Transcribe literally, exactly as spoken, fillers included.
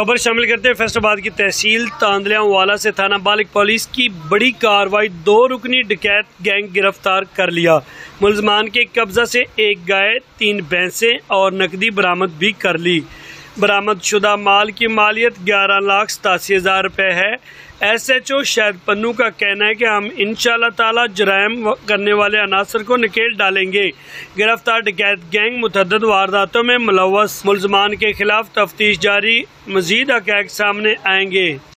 खबर शामिल करते हैं फैसलाबाद की तहसील तांदलियावाला से थाना बालिक पुलिस की बड़ी कार्रवाई। दो रुकनी डकैत गैंग गिरफ्तार कर लिया। मुलजमान के कब्जा से एक गाय, तीन भैंसें और नकदी बरामद भी कर ली। बरामद शुदा माल की मालियत ग्यारह लाख सतासी हजार रुपये है। S H O Shahid Pannu का कहना है कि हम इंशाअल्लाह ताला जराइम करने वाले अनासर को नकेल डालेंगे। गिरफ्तार डकैत गैंग मुतअद्दिद वारदातों में मुलव्वस। मुलजमान के खिलाफ तफ्तीश जारी, मजीद हक़ाइक़ सामने आएंगे।